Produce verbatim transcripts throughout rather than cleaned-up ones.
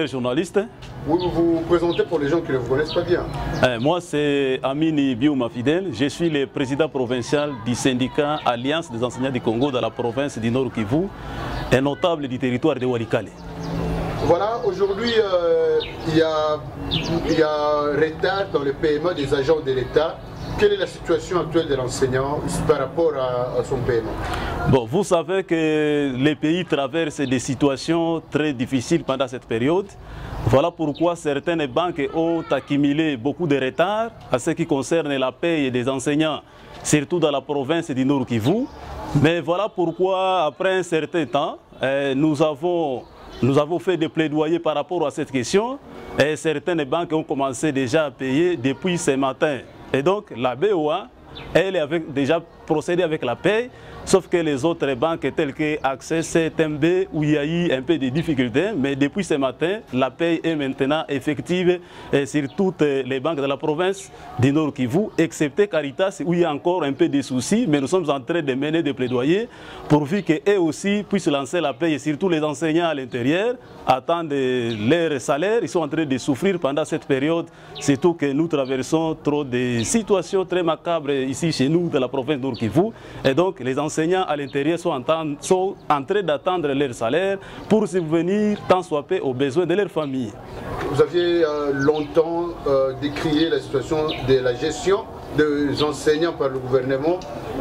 journaliste. Vous vous vous présentez pour les gens qui ne vous connaissent pas bien. Euh, moi, c'est Amini Biouma Fidèle. Je suis le président provincial du syndicat Alliance des enseignants du Congo dans la province du Nord Kivu, un notable du territoire de Walikale. Voilà, aujourd'hui, euh, il y a, il y a retard dans le paiement des agents de l'État. Quelle est la situation actuelle de l'enseignant par rapport à, à son paiement? Bon, vous savez que les pays traversent des situations très difficiles pendant cette période. Voilà pourquoi certaines banques ont accumulé beaucoup de retard à ce qui concerne la paie des enseignants, surtout dans la province du Nord Kivu. Mais voilà pourquoi, après un certain temps, eh, nous avons... Nous avons fait des plaidoyers par rapport à cette question et certaines banques ont commencé déjà à payer depuis ce matin. Et donc la B O A, elle avait déjà procédé avec la paie, sauf que les autres banques telles que Access, T M B, où il y a eu un peu de difficultés, mais depuis ce matin, la paie est maintenant effective sur toutes les banques de la province du Nord Kivu, excepté Caritas, où il y a encore un peu de soucis, mais nous sommes en train de mener des plaidoyers pourvu qu'eux aussi puissent lancer la paie, et surtout les enseignants à l'intérieur attendent leur salaire, ils sont en train de souffrir pendant cette période, surtout que nous traversons trop de situations très macabres ici chez nous, de la province du Nord Kivu, et donc les enseignants à l'intérieur sont, sont en train d'attendre leur salaire pour subvenir tant soit peu aux besoins de leur famille. Vous aviez euh, longtemps euh, décrié la situation de la gestion des enseignants par le gouvernement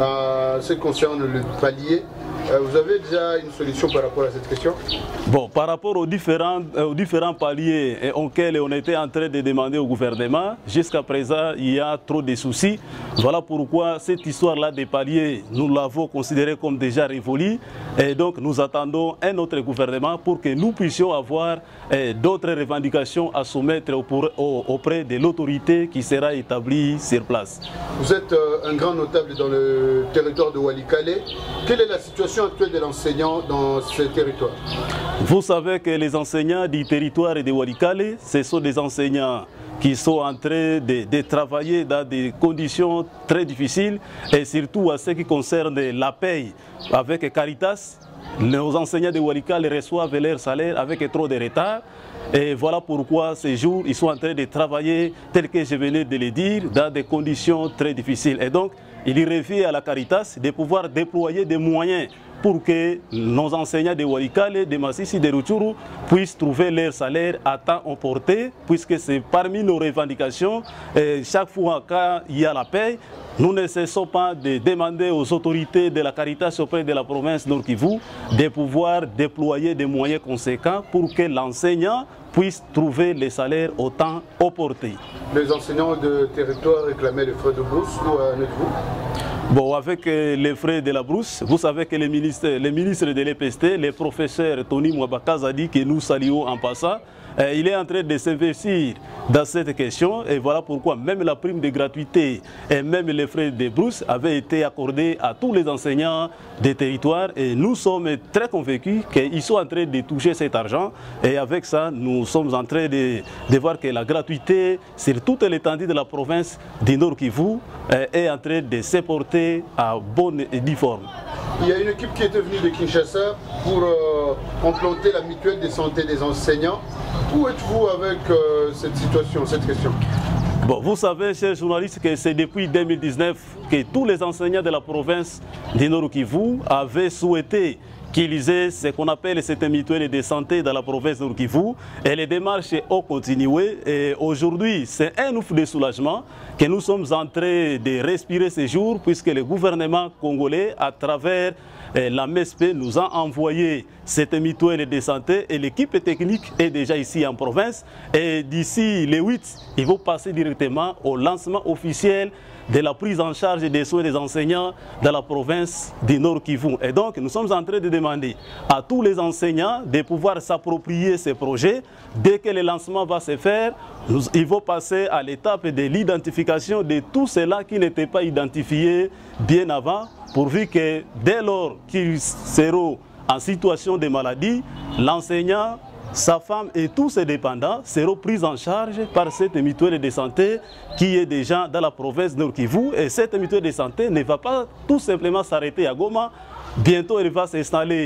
en ce qui concerne le palier. Euh, vous avez déjà une solution par rapport à cette question? Bon, par rapport aux différents, euh, aux différents paliers eh, auxquels on était en train de demander au gouvernement, jusqu'à présent, il y a trop de soucis. Voilà pourquoi cette histoire-là des paliers, nous l'avons considérée comme déjà révolue. Et donc, nous attendons un autre gouvernement pour que nous puissions avoir eh, d'autres revendications à soumettre auprès de l'autorité qui sera établie sur place. Vous êtes euh, un grand notable dans le territoire de Walikale. Quelle est la situation actuelle de l'enseignant dans ce territoire? Vous savez que les enseignants du territoire de Walikale, ce sont des enseignants qui sont en train de, de travailler dans des conditions très difficiles et surtout à ce qui concerne la paie avec Caritas. Nos enseignants de Walikale reçoivent leur salaire avec trop de retard. Et voilà pourquoi ces jours, ils sont en train de travailler, tel que je venais de le dire, dans des conditions très difficiles. Et donc, il revient à la Caritas de pouvoir déployer des moyens pour que nos enseignants de Walikale, de Massissi, de Rutshuru puissent trouver leur salaire à temps emporté, puisque c'est parmi nos revendications. Et chaque fois qu'il y a la paie, nous ne cessons pas de demander aux autorités de la Caritas auprès de la province Nord Kivu de pouvoir déployer des moyens conséquents pour que l'enseignant puisse trouver les salaires au temps opportun. Les enseignants de territoire réclamaient les frais de bourse, où en êtes-vous? Bon, avec les frais de la brousse, vous savez que le ministre, le ministre de l'E P S T, le professeur Tony Mwabakaza, a dit que nous saluons en passant. Euh, il est en train de s'investir dans cette question et voilà pourquoi même la prime de gratuité et même les frais de brousse avaient été accordés à tous les enseignants des territoires et nous sommes très convaincus qu'ils sont en train de toucher cet argent et avec ça nous sommes en train de, de voir que la gratuité sur toute l'étendue de la province du Nord Kivu euh, est en train de se porter à bonne et due forme. Il y a une équipe qui était venue de Kinshasa pour euh, implanter la mutuelle de santé des enseignants. Où êtes-vous avec euh, cette situation, cette question? Bon, vous savez, chers journalistes, que c'est depuis deux mille dix-neuf que tous les enseignants de la province du Nord Kivu avaient souhaité qu'ils aient ce qu'on appelle cette mutuelle de santé dans la province de Nord Kivu. Et les démarches ont continué. Et aujourd'hui, c'est un ouf de soulagement que nous sommes en train de respirer ces jours, puisque le gouvernement congolais, à travers la M E S P, nous a envoyé cette mutuelle de santé et l'équipe technique est déjà ici en province. Et d'ici le huit, ils vont passer directement au lancement officiel de la prise en charge des soins des enseignants dans la province du Nord Kivu. Et donc, nous sommes en train de demander à tous les enseignants de pouvoir s'approprier ces projets. Dès que le lancement va se faire, nous, ils vont passer à l'étape de l'identification de tout cela qui n'était pas identifié bien avant, pourvu que dès lors qu'ils seront en situation de maladie, l'enseignant, sa femme et tous ses dépendants seront pris en charge par cette mutuelle de santé qui est déjà dans la province Nord Kivu. Et cette mutuelle de santé ne va pas tout simplement s'arrêter à Goma. Bientôt, elle va s'installer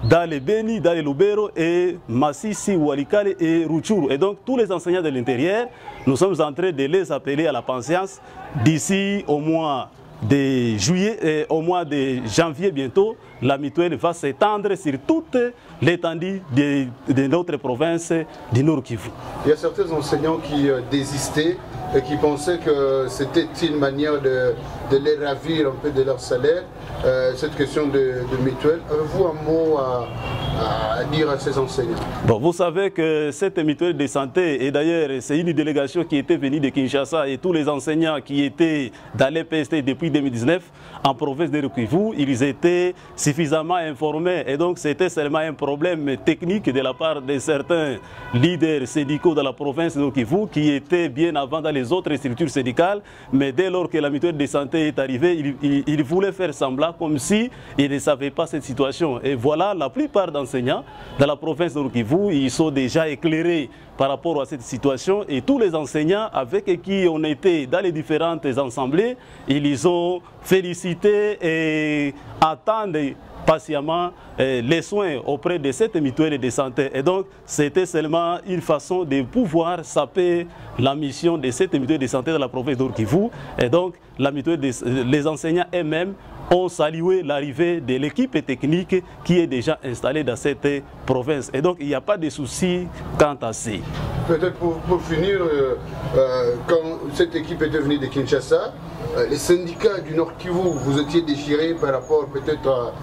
dans les Beni, dans les Lubero et Massissi, Walikale et Rutshuru. Et donc tous les enseignants de l'intérieur, nous sommes en train de les appeler à la patience d'ici au mois de juillet, et au mois de janvier bientôt, la mutuelle va s'étendre sur toute l'étendue de, de notre province du Nord Kivu. Il y a certains enseignants qui euh, désistaient et qui pensaient que c'était une manière de, de les ravir un peu de leur salaire, euh, cette question de, de mutuelle. Avez-vous un mot à, à dire à ces enseignants? Bon, vous savez que cette mutuelle de santé, et d'ailleurs c'est une délégation qui était venue de Kinshasa, et tous les enseignants qui étaient dans les P S T depuis deux mille dix-neuf en province de Kivu, ils étaient suffisamment informés, et donc c'était seulement un problème technique de la part de certains leaders syndicaux de la province de Kivu qui étaient bien avant dans les autres structures syndicales, mais dès lors que la mutuelle de santé est arrivée, ils, ils, ils voulaient faire semblant comme si ils ne savaient pas cette situation. Et voilà, la plupart d'enseignants dans la province de Kivu, ils sont déjà éclairés par rapport à cette situation, et tous les enseignants avec qui on était dans les différentes assemblées, ils ont félicité et attendent patiemment eh, les soins auprès de cette mutuelle de santé. Et donc, c'était seulement une façon de pouvoir saper la mission de cette mutuelle de santé dans la province de Kivu. Et donc, la mutuelle de, les enseignants eux-mêmes ont salué l'arrivée de l'équipe technique qui est déjà installée dans cette province. Et donc, il n'y a pas de souci quant à ça. Peut-être pour, pour finir, euh, euh, quand cette équipe est devenue de Kinshasa, euh, les syndicats du Nord Kivu, vous étiez déchirés par rapport peut-être à,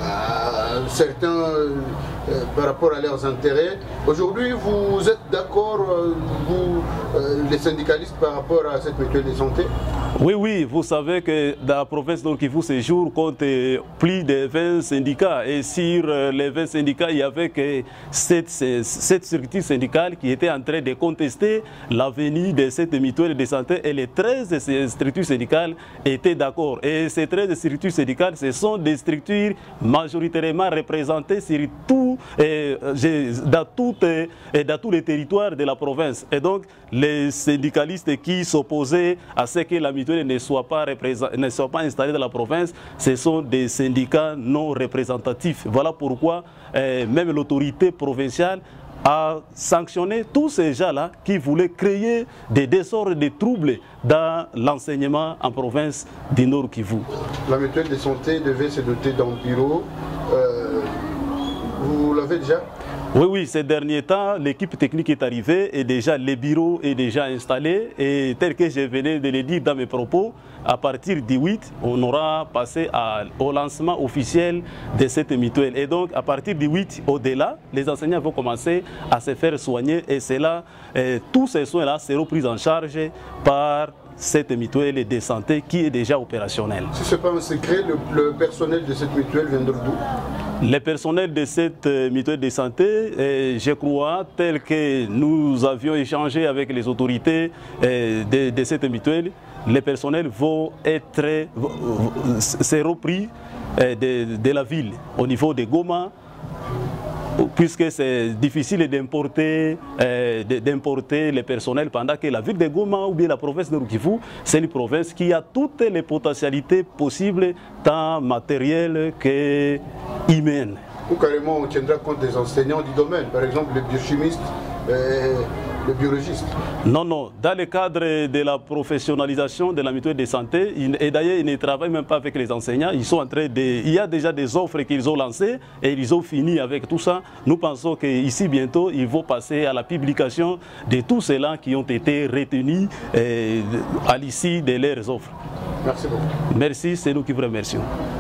à certains, euh, par rapport à leurs intérêts. Aujourd'hui, vous êtes d'accord, euh, vous, euh, les syndicalistes, par rapport à cette mutuelle de santé? Oui, oui, vous savez que dans la province de Nord Kivu, ce jour compte plus de vingt syndicats. Et sur les vingt syndicats, il y avait que sept, sept structures syndicales qui étaient en train de contester la venue de cette mutuelle de santé. Et les treize structures syndicales étaient d'accord. Et ces treize structures syndicales, ce sont des structures majoritairement représentées sur tout, et, dans, tout, et dans tous les territoires de la province. Et donc, les syndicalistes qui s'opposaient à ce que la mutuelle ne soit pas, ne soit pas installée dans la province, ce sont des syndicats non représentatifs. Voilà pourquoi eh, même l'autorité provinciale a sanctionné tous ces gens-là qui voulaient créer des désordres, des troubles dans l'enseignement en province du Nord Kivu. La mutuelle de santé devait se doter d'un bureau. Euh, vous l'avez déjà? Oui, oui, ces derniers temps, l'équipe technique est arrivée et déjà le bureau est déjà installé. Et tel que je venais de le dire dans mes propos, à partir du huit, on aura passé à, au lancement officiel de cette mutuelle. Et donc, à partir du huit, au-delà, les enseignants vont commencer à se faire soigner. Et c'est là, eh, tous ces soins-là seront pris en charge par cette mutuelle de santé qui est déjà opérationnelle. Si ce n'est pas un secret, le, le personnel de cette mutuelle vient d'où? Le personnel de cette mutuelle de santé, eh, je crois, tel que nous avions échangé avec les autorités eh, de, de cette mutuelle, les personnels vont être seront pris eh, de, de la ville au niveau de Goma, puisque c'est difficile d'importer euh, d'importer les personnels, pendant que la ville de Goma ou bien la province de Kivu, c'est une province qui a toutes les potentialités possibles, tant matérielles que humaines. Ou carrément on tiendra compte des enseignants du domaine, par exemple les biochimistes, euh, les biologistes. Non, non, dans le cadre de la professionnalisation de la mutuelle de santé, et d'ailleurs ils ne travaillent même pas avec les enseignants, ils sont en train de, il y a déjà des offres qu'ils ont lancées et ils ont fini avec tout ça. Nous pensons qu'ici bientôt ils vont passer à la publication de tous ceux-là qui ont été retenus eh, à l'issue de leurs offres. Merci beaucoup. Merci, c'est nous qui vous remercions.